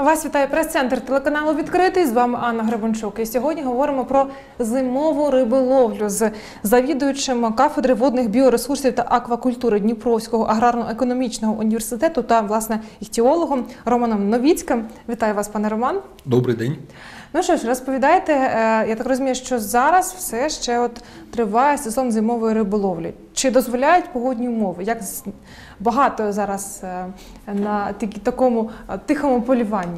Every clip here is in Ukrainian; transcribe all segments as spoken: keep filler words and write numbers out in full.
Вас вітає прес-центр телеканалу «Відкритий». З вами Анна Гребенчук. І сьогодні говоримо про зимову риболовлю з завідуючим кафедри водних біоресурсів та аквакультури Дніпровського аграрно-економічного університету та, власне, іхтіологом Романом Новіцьким. Вітаю вас, пане Роман. Добрий день. Ну що ж, розповідайте, я так розумію, що зараз все ще от триває сезон зимової риболовлі. Чи дозволяють погодні умови? Як багато зараз на такому тихому полюванні?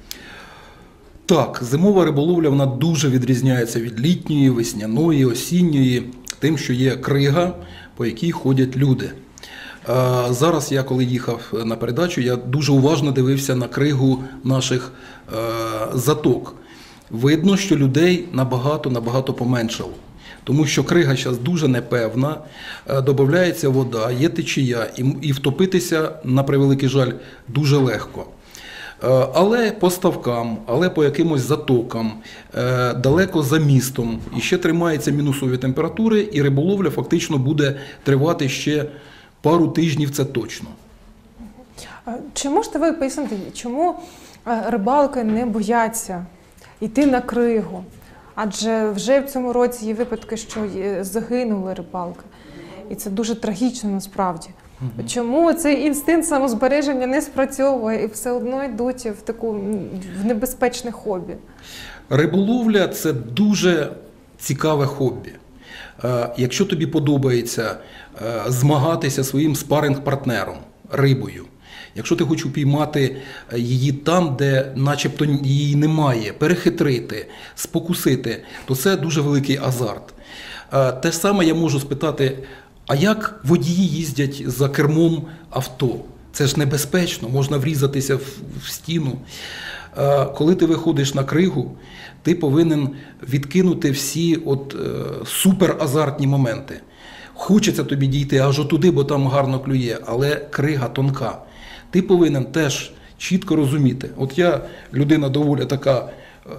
Так, зимова риболовля вона дуже відрізняється від літньої, весняної, осінньої, тим, що є крига, по якій ходять люди. Зараз я, коли їхав на передачу, я дуже уважно дивився на кригу наших заток. Видно, що людей набагато-набагато поменшало. Тому що крига зараз дуже непевна, додається вода, є течія, і втопитися, на превеликий жаль, дуже легко. Але по ставкам, але по якимось затокам, далеко за містом, і ще тримаються мінусові температури, і риболовля фактично буде тривати ще пару тижнів, це точно. Чи можете ви пояснити, чому рибалки не бояться йти на кригу? Адже вже в цьому році є випадки, що загинули рибалки. І це дуже трагічно насправді. Угу. Чому цей інстинкт самозбереження не спрацьовує і все одно йдуть в таку в небезпечне хобі? Риболовля – це дуже цікаве хобі. Якщо тобі подобається змагатися своїм спаринг-партнером, рибою, якщо ти хочеш упіймати її там, де начебто її немає, перехитрити, спокусити, то це дуже великий азарт. Те ж саме я можу спитати, а як водії їздять за кермом авто? Це ж небезпечно, можна врізатися в стіну. Коли ти виходиш на кригу, ти повинен відкинути всі от суперазартні моменти. Хочеться тобі дійти аж отуди, бо там гарно клює, але крига тонка. Ти повинен теж чітко розуміти. От я людина доволі така е,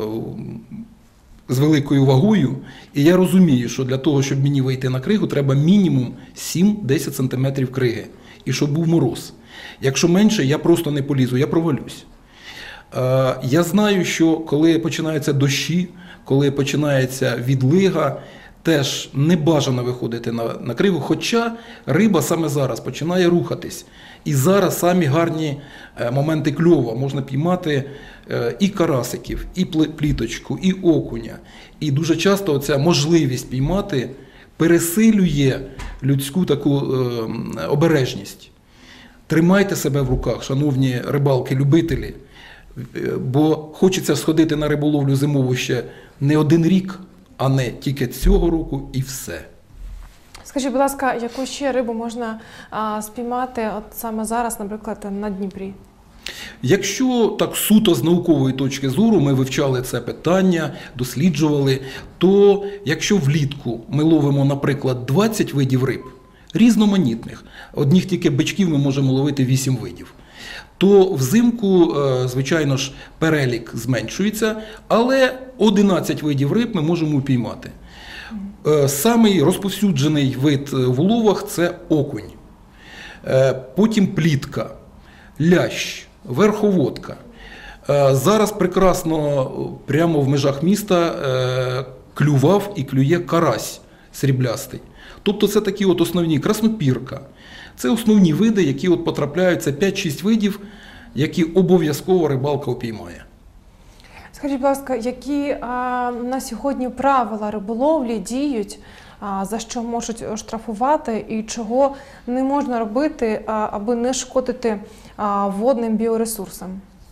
з великою вагою, і я розумію, що для того, щоб мені вийти на кригу, треба мінімум сім-десять сантиметрів криги. І щоб був мороз. Якщо менше, я просто не полізу, я провалюсь. Е, я знаю, що коли починаються дощі, коли починається відлига, теж не бажано виходити на, на кригу, хоча риба саме зараз починає рухатись. І зараз самі гарні моменти кльова. Можна піймати і карасиків, і пліточку, і окуня. І дуже часто ця можливість піймати пересилює людську таку е, обережність. Тримайте себе в руках, шановні рибалки-любителі, бо хочеться сходити на риболовлю зимову ще не один рік, а не тільки цього року і все. Скажіть, будь ласка, яку ще рибу можна а, спіймати от саме зараз, наприклад, на Дніпрі? Якщо так суто з наукової точки зору ми вивчали це питання, досліджували, то якщо влітку ми ловимо, наприклад, двадцять видів риб, різноманітних, одних тільки бичків ми можемо ловити вісім видів, то взимку, звичайно ж, перелік зменшується, але одинадцять видів риб ми можемо упіймати. Самий розповсюджений вид в уловах – це окунь, потім плітка, лящ, верховодка. Зараз прекрасно прямо в межах міста клював і клює карась сріблястий. Тобто це такі от основні, краснопірка. Це основні види, які от потрапляються, п'ять-шість видів, які обов'язково рибалка упіймає. Скажіть, будь ласка, які а, на сьогодні правила риболовлі діють, а, за що можуть штрафувати і чого не можна робити, а, аби не шкодити а, водним біоресурсам?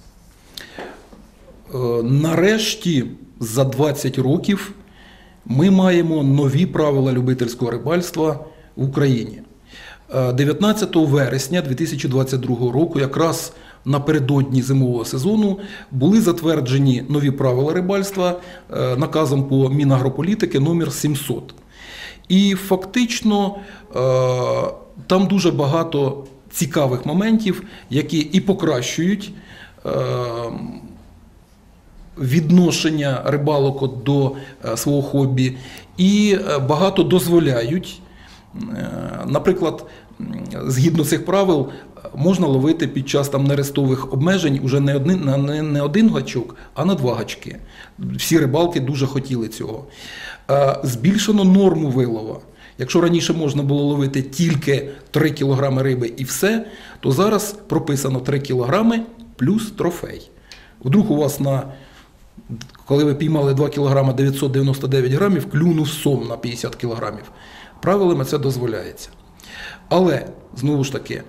Нарешті за двадцять років ми маємо нові правила любительського рибальства в Україні. дев'ятнадцятого вересня дві тисячі двадцять другого року, якраз напередодні зимового сезону, були затверджені нові правила рибальства наказом по Мінагрополітики номер сімсот. І фактично там дуже багато цікавих моментів, які і покращують відношення рибалок до свого хобі, і багато дозволяють. Наприклад, згідно цих правил, можна ловити під час там нерестових обмежень уже не один, на не, не один гачок, а на два гачки. Всі рибалки дуже хотіли цього. Збільшено норму вилова. Якщо раніше можна було ловити тільки три кілограми риби і все, то зараз прописано три кілограми плюс трофей. Вдруг у вас, на, коли ви піймали два кілограми дев'ятсот дев'яносто дев'ять грамів, клюнув сом на п'ятдесят кілограмів. Правилами це дозволяється. Але, знову ж таки,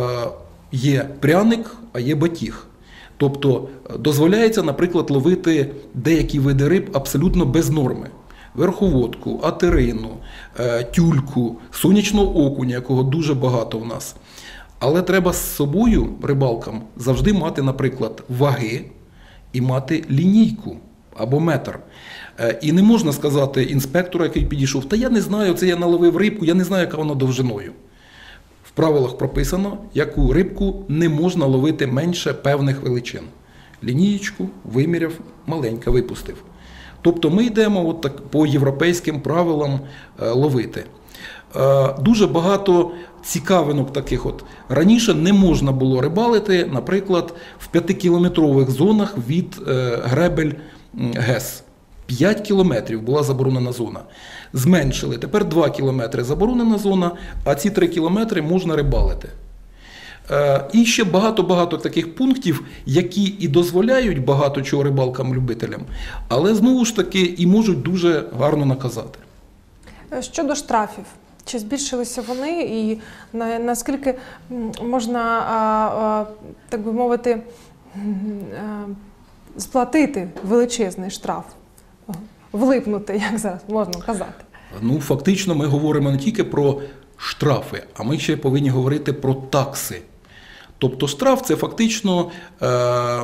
є пряник, а є батіг. Тобто дозволяється, наприклад, ловити деякі види риб абсолютно без норми. Верховодку, атерину, тюльку, сонячного окуня, якого дуже багато в нас. Але треба з собою, рибалкам, завжди мати, наприклад, ваги і мати лінійку або метр. І не можна сказати інспектору, який підійшов, та я не знаю, це я наловив рибку, я не знаю, яка вона довжиною. В правилах прописано, яку рибку не можна ловити менше певних величин. Лінієчку виміряв, маленька випустив. Тобто ми йдемо от так по європейським правилам е, ловити. Е, дуже багато цікавинок таких от. Раніше не можна було рибалити, наприклад, в п'ятикілометрових зонах від е, гребель ГЕС. п'ять кілометрів була заборонена зона. Зменшили. Тепер два кілометри заборонена зона, а ці три кілометри можна рибалити. І ще багато-багато таких пунктів, які і дозволяють багато чого рибалкам-любителям, але знову ж таки і можуть дуже гарно наказати. Щодо штрафів, чи збільшилися вони і на, наскільки можна, а, а, так би мовити, а, сплатити величезний штраф, влипнути, як зараз можна казати? Ну, фактично ми говоримо не тільки про штрафи, а ми ще повинні говорити про такси. Тобто штраф – це фактично е,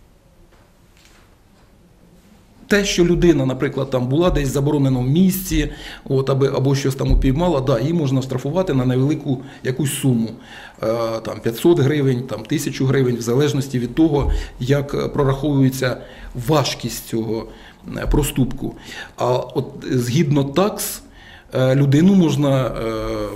те, що людина, наприклад, там була десь в забороненому місці, от, аби, або щось там упіймала, да, її можна штрафувати на невелику якусь суму, е, там, п'ятсот гривень, там, тисячу гривень, в залежності від того, як прораховується важкість цього проступку. А от згідно такс, е, людину можна е,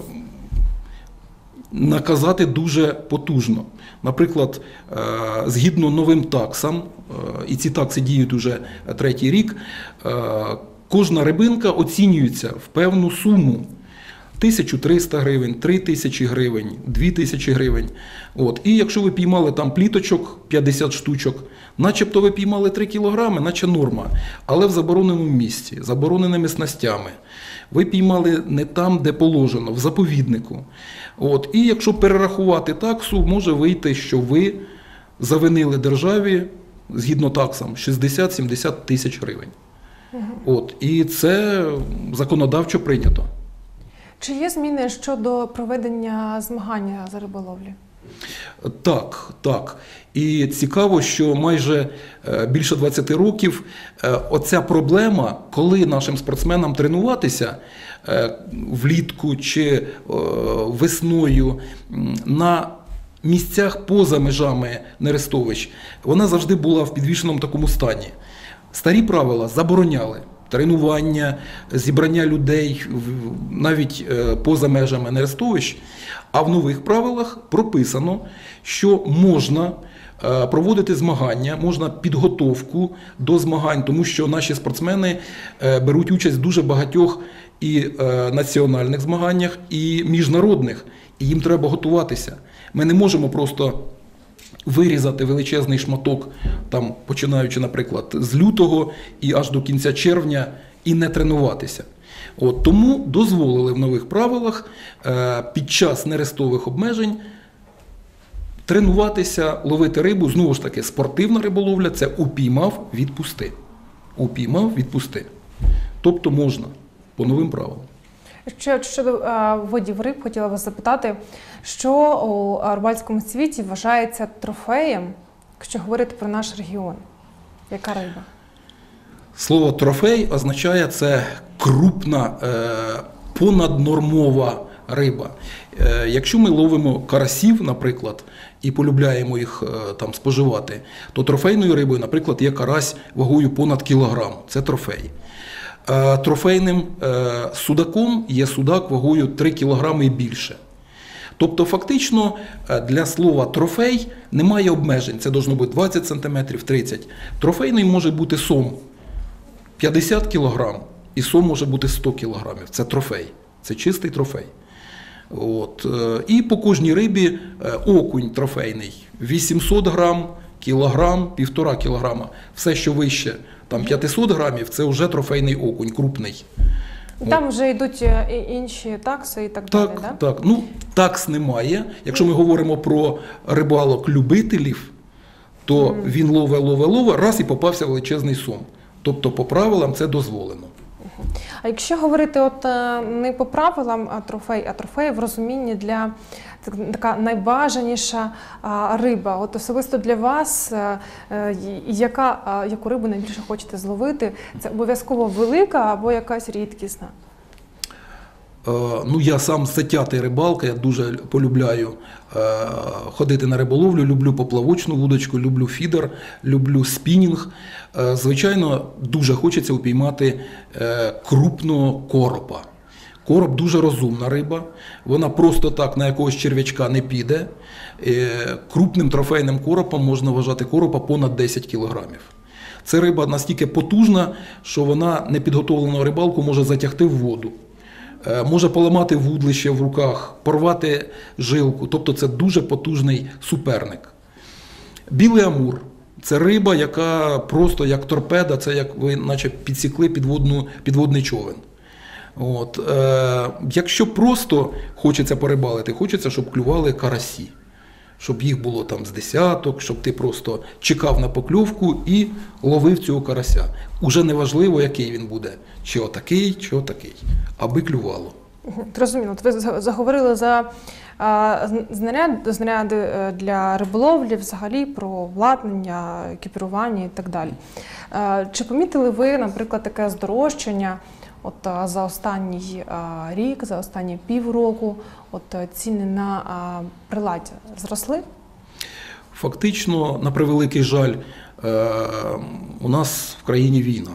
наказати дуже потужно. Наприклад, згідно новим таксам, і ці такси діють уже третій рік, кожна рибинка оцінюється в певну суму. тисячу триста гривень, три тисячі гривень, дві тисячі гривень. От. І якщо ви піймали там пліточок, п'ятдесят штучок, начебто ви піймали три кілограми, наче норма, але в забороненому місці, забороненими снастями. Ви піймали не там, де положено, в заповіднику. От. І якщо перерахувати таксу, може вийти, що ви завинили державі, згідно таксам, шістдесят-сімдесят тисяч гривень. Угу. От. І це законодавчо прийнято. Чи є зміни щодо проведення змагання з риболовлі? Так, так. І цікаво, що майже більше двадцяти років оця проблема, коли нашим спортсменам тренуватися влітку чи весною на місцях поза межами нерестовищ, вона завжди була в підвішеному такому стані. Старі правила забороняли тренування, зібрання людей навіть поза межами нерестовищ, а в нових правилах прописано, що можна проводити змагання, можна підготовку до змагань, тому що наші спортсмени беруть участь в дуже багатьох і національних змаганнях, і міжнародних, і їм треба готуватися. Ми не можемо просто вирізати величезний шматок, там, починаючи, наприклад, з лютого і аж до кінця червня, і не тренуватися. От, тому дозволили в нових правилах е, під час нерестових обмежень тренуватися, ловити рибу. Знову ж таки, спортивна риболовля – це упіймав, відпусти. Упіймав, відпусти. Тобто можна по новим правилам. Ще щодо е, видів риб, хотіла вас запитати, що у рибальському світі вважається трофеєм, якщо говорити про наш регіон? Яка риба? Слово «трофей» означає, це крупна, е, понаднормова риба. Е, якщо ми ловимо карасів, наприклад, і полюбляємо їх е, там споживати, то трофейною рибою, наприклад, є карась вагою понад кілограм. Це трофей. Трофейним судаком є судак вагою три кілограми і більше. Тобто фактично для слова трофей немає обмежень. Це должно бути двадцять сантиметрів, тридцять. Трофейний може бути сом п'ятдесят кілограм і сом може бути сто кілограмів. Це трофей. Це чистий трофей. От. І по кожній рибі окунь трофейний вісімсот грам, кілограм, півтора кілограма. Все, що вище там, п'ятсот грамів, це вже трофейний окунь, крупний. Там вже йдуть і інші такси і так, Так, далі, так? так. Ну, такс немає. Якщо ми говоримо про рибалок-любителів, то mm. він лове, лове, лове, раз і попався величезний сом. Тобто по правилам це дозволено. А якщо говорити от не по правилам а трофей, а трофей в розумінні для така найбажаніша а, риба, от особисто для вас, а, яка, а, яку рибу найбільше хочете зловити? Це обов'язково велика або якась рідкісна? Е, ну, я сам затятий рибалка, я дуже полюбляю е, ходити на риболовлю, люблю поплавочну вудочку, люблю фідер, люблю спінінг. Е, звичайно, дуже хочеться упіймати е, крупного коропа. Короб дуже розумна риба, вона просто так на якогось черв'ячка не піде. Е, крупним трофейним коропом можна вважати коропа понад десять кілограмів. Це риба настільки потужна, що вона непідготовлену рибалку може затягти в воду. Може поламати вудлище в руках, порвати жилку, тобто це дуже потужний суперник. Білий амур – це риба, яка просто як торпеда, це як ви наче підсікли підводну, підводний човен. От. Е, якщо просто хочеться порибалити, хочеться, щоб клювали карасі. Щоб їх було там з десяток, щоб ти просто чекав на покльовку і ловив цього карася. Уже не важливо, який він буде. Чи отакий, чи отакий. Аби клювало. Зрозуміло. От ви заговорили за а, знаряд, знаряди для риболовлі, взагалі про обладнання, екіпірування і так далі. А, чи помітили ви, наприклад, таке здорожчання от а, за останній а, рік, за останні півроку, от а, ціни на а, приладдя зросли? Фактично, на превеликий жаль, е, у нас в країні війна.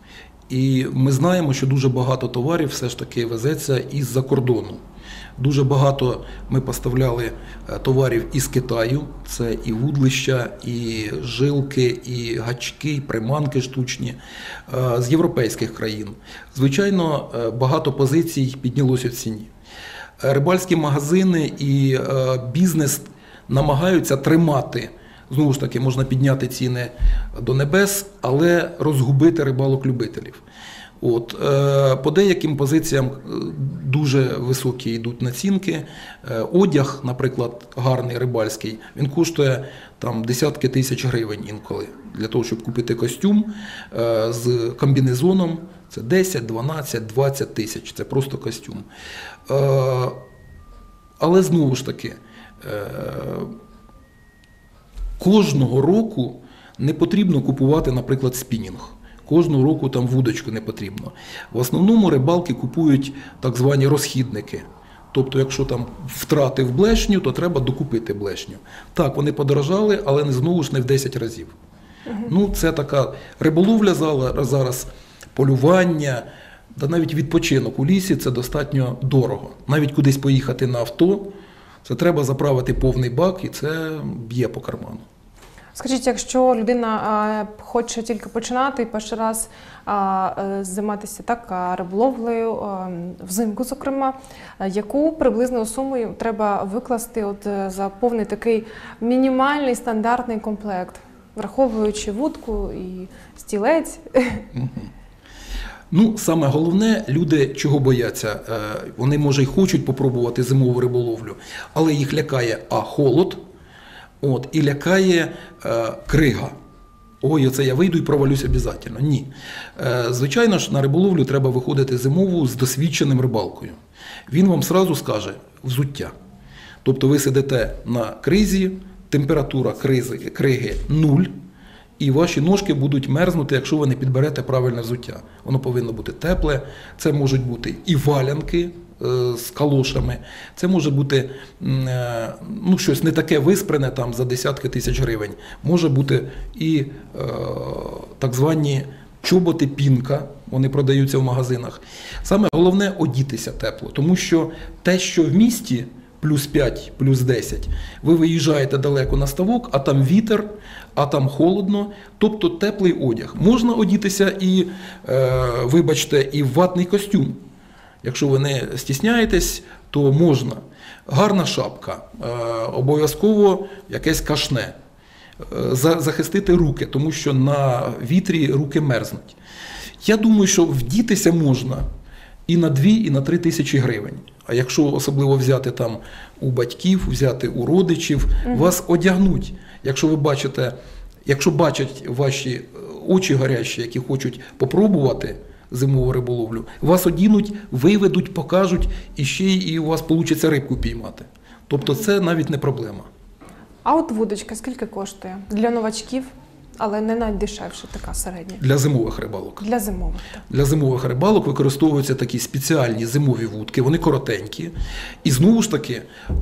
І ми знаємо, що дуже багато товарів все ж таки везеться із-за кордону. Дуже багато ми поставляли товарів із Китаю, це і вудлища, і жилки, і гачки, і приманки штучні, з європейських країн. Звичайно, багато позицій піднялося в ціні. Рибальські магазини і бізнес намагаються тримати. Знову ж таки, можна підняти ціни до небес, але розгубити рибалок-любителів. От, е, по деяким позиціям дуже високі йдуть націнки. Е, одяг, наприклад, гарний рибальський, він коштує там, десятки тисяч гривень інколи. Для того, щоб купити костюм е, з комбінезоном, це десять, дванадцять, двадцять тисяч. Це просто костюм. Е, але знову ж таки, е, кожного року не потрібно купувати, наприклад, спінінг. Кожного року там вудочку не потрібно. В основному рибалки купують так звані розхідники. Тобто, якщо там втратив блешню, то треба докупити блешню. Так, вони подорожали, але не знову ж не в десять разів. Угу. Ну, це така риболовля зараз, полювання, та навіть відпочинок у лісі – це достатньо дорого. Навіть кудись поїхати на авто, це треба заправити повний бак, і це б'є по карману. Скажіть, якщо людина а, хоче тільки починати і перший раз а, займатися так, а, риболовлею, а, взимку, зокрема, а, яку приблизну суму треба викласти от, за повний такий мінімальний стандартний комплект, враховуючи вудку і стілець? Угу. Ну, саме головне, люди чого бояться? Вони, може, й хочуть попробувати зимову риболовлю, але їх лякає а холод, от, і лякає е, крига. Ой, оце я вийду і провалюсь обов'язково. Ні. Е, звичайно ж, на риболовлю треба виходити зимову з досвідченим рибалкою. Він вам сразу скаже взуття. Тобто ви сидите на кризі, температура кризи, криги нуль, і ваші ножки будуть мерзнути, якщо ви не підберете правильне взуття. Воно повинно бути тепле, це можуть бути і валянки е, з калошами, це може бути е, ну, щось не таке виспрене там, за десятки тисяч гривень. Може бути і е, так звані чоботи пінка, вони продаються в магазинах. Саме головне – одітися тепло, тому що те, що в місті, плюс п'ять, плюс десять, ви виїжджаєте далеко на ставок, а там вітер, а там холодно, тобто теплий одяг. Можна одітися і, е, вибачте, і в ватний костюм. Якщо ви не стісняєтесь, то можна. Гарна шапка, е, обов'язково якесь кашне. Е, захистити руки, тому що на вітрі руки мерзнуть. Я думаю, що вдітися можна і на дві, і на три тисячі гривень. А якщо особливо взяти там у батьків, взяти у родичів, угу. вас одягнуть. Якщо ви бачите, якщо бачать ваші очі гарячі, які хочуть попробувати зимову риболовлю, вас одінуть, виведуть, покажуть, і ще і у вас вийде рибку піймати. Тобто це навіть не проблема. А от вудочка скільки коштує? Для новачків, але не найдешевше, така середня. Для зимових рибалок. Для зимових, так. Для зимових рибалок використовуються такі спеціальні зимові вудки, вони коротенькі. І знову ж таки,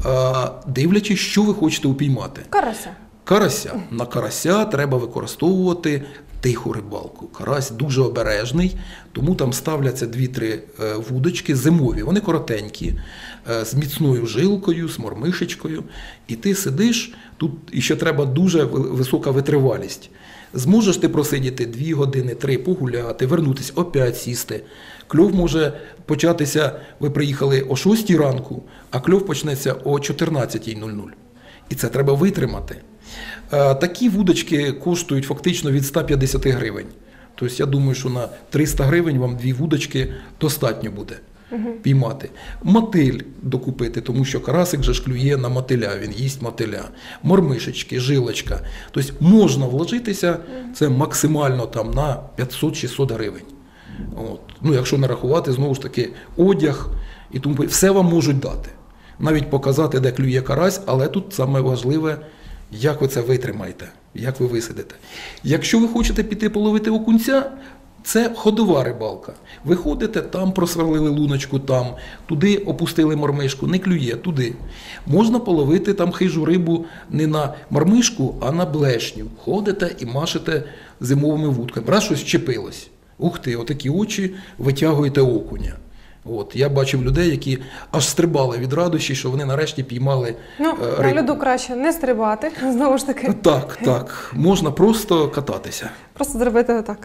дивлячись, що ви хочете упіймати. Карася. Карася. На карася треба використовувати тиху рибалку. Карась дуже обережний, тому там ставляться дві-три вудочки зимові. Вони коротенькі, з міцною жилкою, з мормишечкою. І ти сидиш, тут ще треба дуже висока витривалість. Зможеш ти просидіти дві години, три, погуляти, вернутися, опять сісти. Кльов може початися, ви приїхали о шостій ранку, а кльов почнеться о чотирнадцятій нуль нуль. І це треба витримати. Такі вудочки коштують фактично від ста п'ятдесяти гривень. Тобто я думаю, що на триста гривень вам дві вудочки достатньо буде угу. піймати. Мотиль докупити, тому що карасик же ж клює на мотиля, він їсть мотиля. Мормишечки, жилочка. Тобто можна вложитися, це максимально там на п'ятсот-шістсот гривень. От. Ну, якщо не рахувати, знову ж таки, одяг і тому все вам можуть дати. Навіть показати, де клює карась, але тут саме важливе, як ви це витримаєте, як ви висидите. Якщо ви хочете піти половити окунця, це ходова рибалка. Ви ходите, там просверлили луночку, там, туди опустили мормишку, не клює, туди. Можна половити там хижу рибу не на мормишку, а на блешню. Ходите і машете зимовими вудками. Раз щось чепилось. Ух ти, отакі очі, витягуєте окуня. От, я бачив людей, які аж стрибали від радощі, що вони нарешті піймали ну, рибу. На льоду краще не стрибати, знову ж таки. Так, так. Можна просто кататися. Просто зробити отак.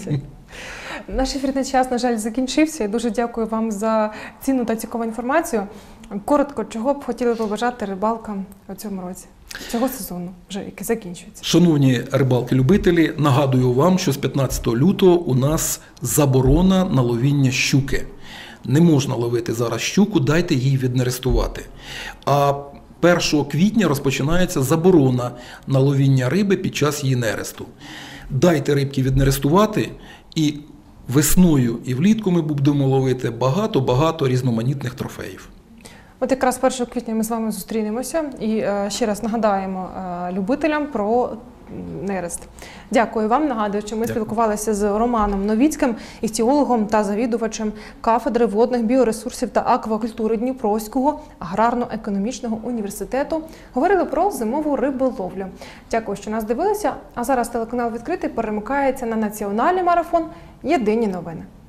Наш ефірний час, на жаль, закінчився. Я дуже дякую вам за цінну та цікаву інформацію. Коротко, чого б хотіли побажати рибалкам у цьому році? Цього сезону, вже який закінчується. Шановні рибалки-любителі, нагадую вам, що з п'ятнадцятого лютого у нас заборона на ловіння щуки. Не можна ловити зараз щуку, дайте їй віднерестувати. А першого квітня розпочинається заборона на ловіння риби під час її нересту. Дайте рибки віднерестувати, і весною і влітку ми будемо ловити багато-багато різноманітних трофеїв. От якраз першого квітня ми з вами зустрінемося і е, ще раз нагадаємо е, любителям про нерест. Дякую вам. Нагадую, що ми Дякую. спілкувалися з Романом Новіцьким, іхтіологом та завідувачем кафедри водних біоресурсів та аквакультури Дніпровського аграрно-економічного університету. Говорили про зимову риболовлю. Дякую, що нас дивилися. А зараз телеканал «Відкритий» перемикається на національний марафон «Єдині новини».